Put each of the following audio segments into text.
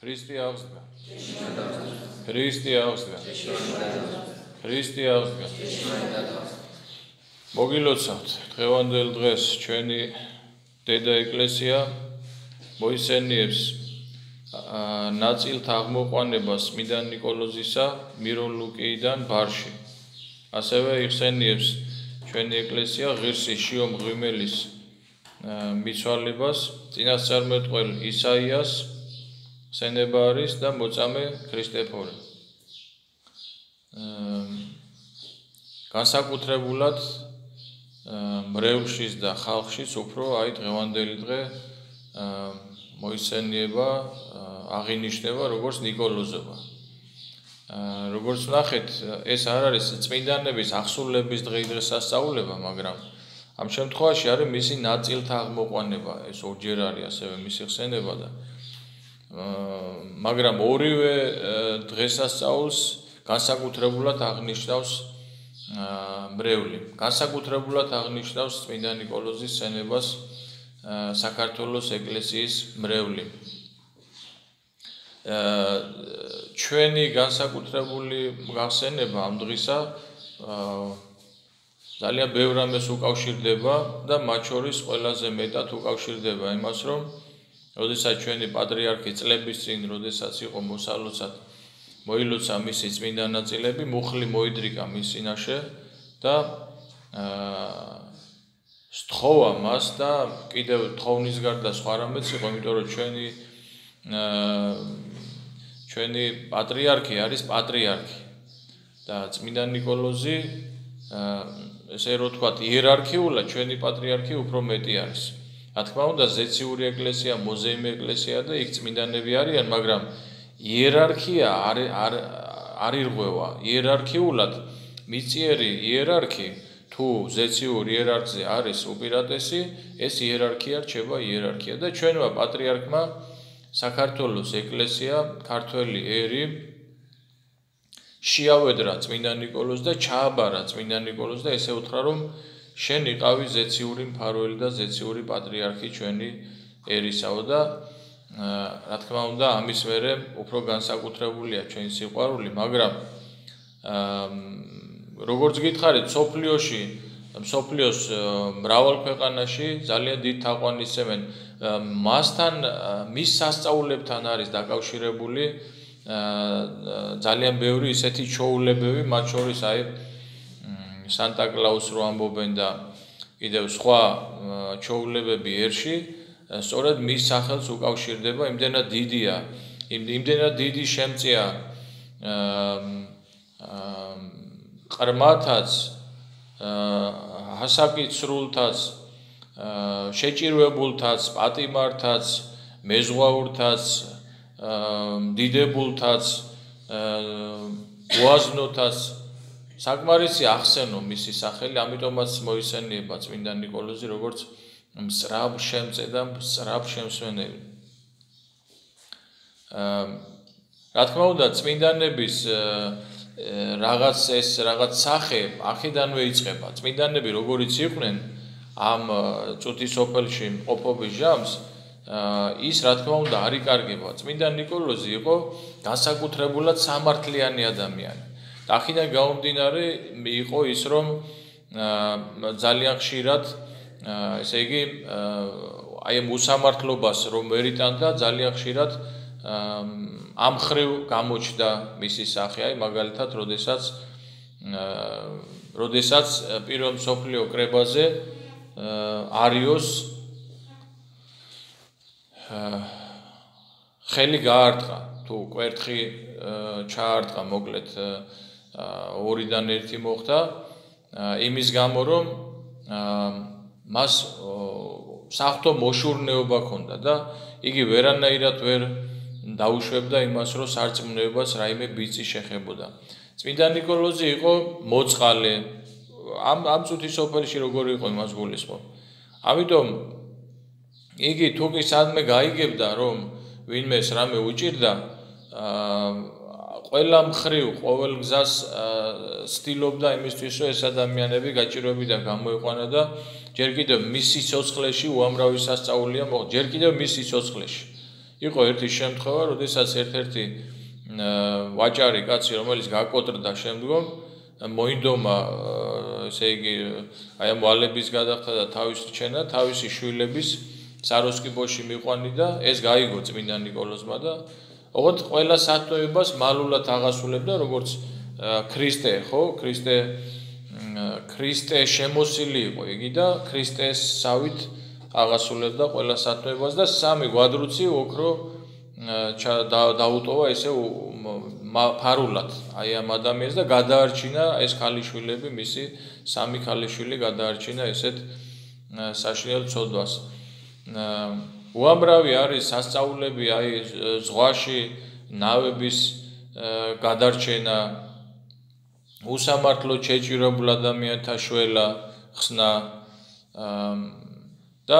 Христи авзга. Христи авзга. Христи авзга. მოგილოცავთ დღევანდელ დღეს ჩვენი დედა ეკლესია მოისენიებს ნაწილთა აღმოყვანებას წმინდა ნიკოლოზისა მირონ ლუკიიდან ბარში. ასევე იხსენიებს ჩვენი ეკლესია ღირსი შიო მღვიმელის მიცვალებას წინასწარმეტყველ ისაიას სენებარის და მოწამე ქრისტეფორე. განსაკუთრებულად მრევლშიც და ხალხშიც უფრო დღევანდელი დღე მოისენიება, აღინიშნება როგორც ნიკოლოზობა. როგორც ნახეთ, ეს არ არის წმინდანების აღსრულების დღესასწაულება, მაგრამ ამ შემთხვევაში არის მისი ნაწილთა აღმოყვანება, ეს ორჯერ არის ასევე მისი ხსენება და მაგრამ ორივე დღესასწაულს განსაკუთრებულად აღნიშნავს მრევლი. განსაკუთრებულად აღნიშნავს წმინდა ნიკოლოზის სენებას საქართველოს ეკლესიის მრევლი. ჩვენი განსაკუთრებული გახსენება ამ დღისა ძალიან ბევრ რამეს უკავშირდება და მათ შორის ყველაზე მეტად უკავშირდება იმას, რომ როდესაც ჩვენი პატრიარქი წლების წინ, როდესაც იყო მოსალოცად, მოილოცა მისი წმინდა ნაწილები, მუხლი მოიდრიკა მის წინაშე და სთხოვა მას და კიდევ თხოვნის გარდა სხვა რამეც იყო, იმიტომ რომ ჩვენი პატრიარქი არის პატრიარქი და წმინდა ნიკოლოზი ესე რომ ვთქვათ იერარქიულად ჩვენი პატრიარქი უფრო მეტი არის. რა თქმა უნდა, ზეციური ეკლესია, მოზეიმი ეკლესია და იქ წმინდანები არიან, მაგრამ იერარქია არ ირღვევა. იერარქიულად მიწიერი იერარქი თუ ზეციურ იერარქზე არის უპირატესი, ეს იერარქია რჩება იერარქია და ჩვენმა პატრიარქმა საქართველოს ეკლესია, ქართველი ერი შეავედრა წმინდა ნიკოლოზს და ჩააბარა წმინდა ნიკოლოზს და ესე უთხრა, რომ შენ იყავი ზეციური მფარველი და ზეციური პატრიარქი ჩვენი ერისაო და რა თქმა უნდა, ამის მერე უფრო განსაკუთრებულია ჩვენი სიყვარული, მაგრამ როგორც გითხარით, მსოფლიოს მრავალ ქვეყანაში ძალიან დიდ თაყვანისცემენ მასთან, მის სასწაულებთან არის დაკავშირებული ძალიან ბევრი ისეთი ჩვეულებები, მათ შორის სანტა კლაუს რო ამბობენ და კიდევ სხვა ჩვეულებები ერში, სწორედ მის სახელს უკავშირდება, იმდენად დიდია, იმდენად დიდი შემწეა ყრმათაც, հասაკით სრულთაც, შეჭირვებულთაც, პატიმართაც, მეზღვაურთაც, დიდებულთაც, უაზნოთაც საკმარისი ახსენო მისი სახელი, ამიტომაც მოისენიება წმინდა ნიკოლოზი როგორც მსრაბ შემწე და მსრაბ შემსვენელი. რა თქმა უნდა, წმინდანების რაღაც სახე აქედანვე იწყება. წმინდანები როგორიც იყვნენ ამ წუთის სოფელში მყოფობის ჟამს, ის რა თქმა უნდა არ იკარგება. წმინდა ნიკოლოზი იყო განსაკუთრებულად სამართლიანი ადამიანი. და აქედან გამომდინარე იყო ის, რომ ძალიან ხშირად ესე იგი ამ უსამართლობას რომ ერიტანდა, ძალიან ხშირად ამ ხრივ გამოჩნდა მისი სახე, მაგალითად, როდესაც პირველ მსოფლიო კრებაზე არიოს ხელი გაარტყა, თუ კვერთხი ჩაარტყა, მოკლედ 2-დან 1 მოხდა, იმის გამო, რომ მას საღვთო მოშურნეობა ჰქონდა და იგი ვერანაირად ვერ დაუშვებდა იმას, რომ სარწმუნოებას რაიმე ბიძი შეხებოდა. წმინდა ნიკოლოზი იყო მოწყალე, ამ წუთის სოფელში როგორი იყო იმას გულისხმობ. ამიტომ იგი თუ კი სადმე გაიგებდა, რომ ვინმეს რამე უჭირდა, ყველა მხრივ, ყოველ გზას ცდილობდა იმისთვის, რომ ეს ადამიანები გაჭირვებიდან გამოიყვანა და ჯერ კიდევ მის სიცოცხლეში უამრავი სასწაულია მოხდა, ჯერ კიდევ მის სიცოცხლეში. იყო ერთი შემთხვევა, როდესაც ერთ-ერთი ვაჭარი კაცი, რომელიც გაკოტრდა შემდგომ, მოინდომა, ესე იგი, აი ამ ვალების გადახდა და თავის რჩენა, თავისი შვილების საროსკიბოში მიყვანიდა, ეს გაიგო წმინდა ნიკოლოზმა და ოღონდ ყველა სათნოებას მალულად აღასრულებდა, როგორც ქრისტე, ხო? ქრისტე შემოსილი იყო იგი და ქრისტეს სავით აღასრულებდა ყველა სათნოებას და სამი გვადრუცი ოქრო დაუტოვა ესე ფარულად აი ამ ადამიანს და გადაარჩინა ეს ქალიშვილები, მისი სამი ქალიშვილი გადაარჩინა ესეთ საშინელ ცოდვას. უამრავი არის სასწაულები აი ზღვაში ნავების გადარჩენა, უსამართლოდ შეჭირებულ ადამიანთა შველა, ხსნა და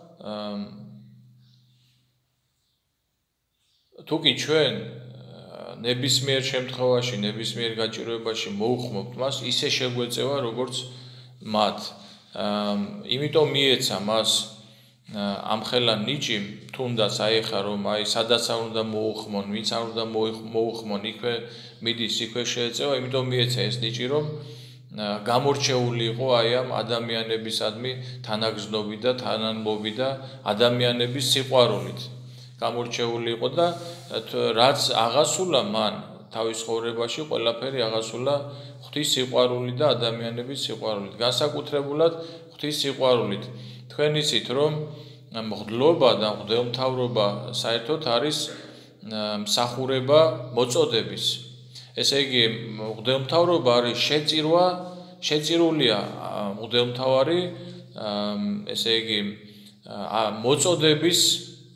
თუკი ჩვენ ნებისმიერ შემთხვევაში, ნებისმიერ გაჭირვებაში მოუხმობთ მას, ისე შეგვეწევა, როგორც მათ. იმიტომ მიეცა მას ამხელა ნიჭი, თუნდაც აიხა რომ აი სადაც არ უნდა მოუხმონ, ვინც არ უნდა მოუხმონ, იქვე მიდის, იქვე შეეწევა, იმიტომ მიეცა ეს ნიჭი, რომ გამორჩეული იყო აი ამ ადამიანებისადმი თანაგზნობით და თანანბობით და ადამიანების სიყვარულით. გამორჩეული იყო და რაც აღასულა მან თავის ცხოვრებაში, ყველაფერი აღასულა ღვთის სიყვარული და ადამიანების სიყვარულით. განსაკუთრებულად ღვთის სიყვარულით. თქვენ იცით, რომ მღვდლობა და მღვდელმთავრობა საერთოდ არის მსახურება მოწოდების. ესე იგი, მღვდელმთავრობა არის შეწირულია მღვდელმთავარი, ესე იგი, მოწოდების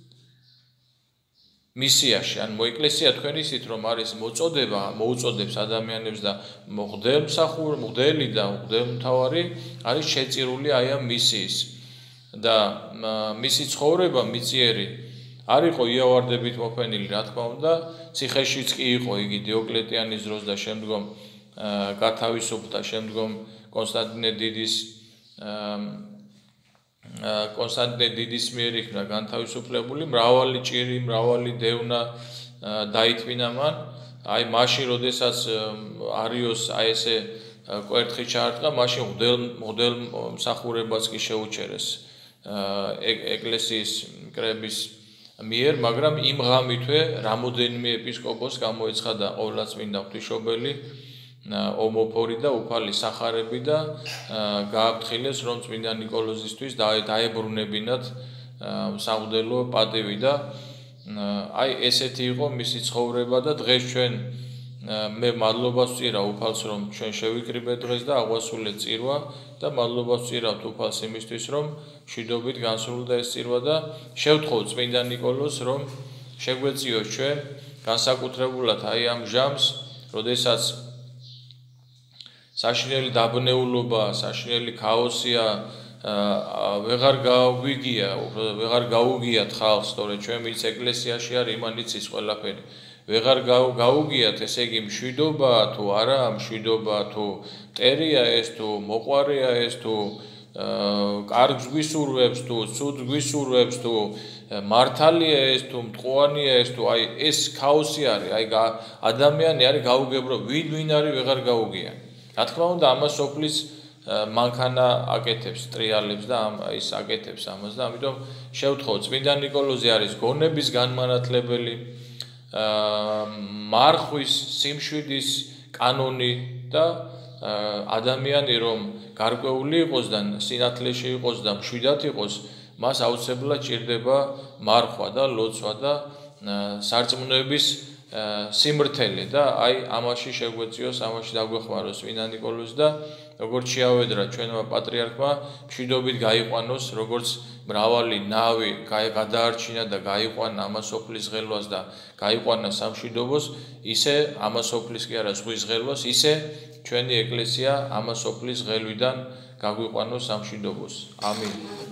მისიაში. ან მოეკლესია თქვენ იცით, რომ არის მოწოდება, მოუწოდებს ადამიანებს და მღვდელი და მღვდელმთავარი არის შეწირული აი ამ მისიის. და მისი ცხოვრება მიწიერი არ იყო იავარდებით მოფენილი, რა თქმა უნდა, ციხეშიც კი იყო იგი დიოკლეტიანის დროს და შემდგომ გათავისუფლდა, შემდგომ კონსტანტინე დიდის მიერ იქნა განთავისუფლებული, მრავალი ჭირი, მრავალი დევნა დაითმინა მან. აი მაშინ, როდესაც არიოს აი ესე კვერთხი ჩაარტყა, მაშინ მღვდელმსახურებაც კი შეუჩერეს ეკლესიის კრების მიერ, მაგრამ იმ ღამითვე რამოდენიმე ეპისკოპოსს გამოეცხადა ყოვლადწმინდა ღვთისმშობელი ომოფორი და უფალი სახარები და გააფრთხილეს, რომ წმინდა ნიკოლოზისთვის დაებრუნებინათ სამღვდელო პატივი და აი ესეთი იყო მისი ცხოვრება და დღეს ჩვენ მე მადლობას ვწირა უფალს, რომ ჩვენ შევიკრიბეთ დღეს და აღვასრულეთ წირვა და მადლობას ვწირავთ უფალს იმისთვის, რომ მშვიდობით განსრულდა ეს წირვა და შევთხოვთ წმინდა ნიკოლოზს, რომ შეგვეწიოს ჩვენ განსაკუთრებულად აი ამ ჟამს, როდესაც საშინელი დაბნეულობა, საშინელი ქაოსია, ვეღარ გაუგიათ ხალხს, თორე ჩვენ ვინც ეკლესიაში არის, იმან იცის ყველაფერი. ვეღარ გაუგიათ, ესე იგი მშვიდობა თუ არა, მშვიდობა თუ მტერია ეს თუ მოყვარია ეს თუ კარგს გვისურვებს თუ ცუდს გვისურვებს თუ მართალია ეს თუ მტყუანია ეს თუ აი ეს ქაოსი არის, აი ადამიანი არის გაუგებრო, ვინ არის ვეღარ გაუგია. რა თქმა უნდა, ამას სოფლის მანქანა აკეთებს, ტრიალებს და ის აკეთებს ამას და ამიტომ შევთხოვთ, წმინდა ნიკოლოზი არის გონების განმანათლებელი, მარხვის, სიმშვიდის კანონი და ადამიანი რომ გარკვეული იყოს და სინათლეში იყოს და მშვიდად იყოს, მას აუცილებლად ჭირდება მარხვა და ლოცვა და სარწმუნოების სიმრთელე და აი ამაში შეგვეწიოს, ამაში დაგვეხმაროს წმინდა ნიკოლოზი და როგორც შეავედრა ჩვენმა პატრიარქმა, მშვიდობით გაიყვანოს, როგორც მრავალი ნავი გადაარჩინა და გაიყვანა ამას სოფლის ღელვას და გაიყვანა სამშვიდობოს, ისე ამას სოფლის კი არა ზღვის ღელვას, ისე ჩვენი ეკლესია ამას სოფლის ღელვიდან გაგვიყვანოს სამშვიდობოს. ამინ.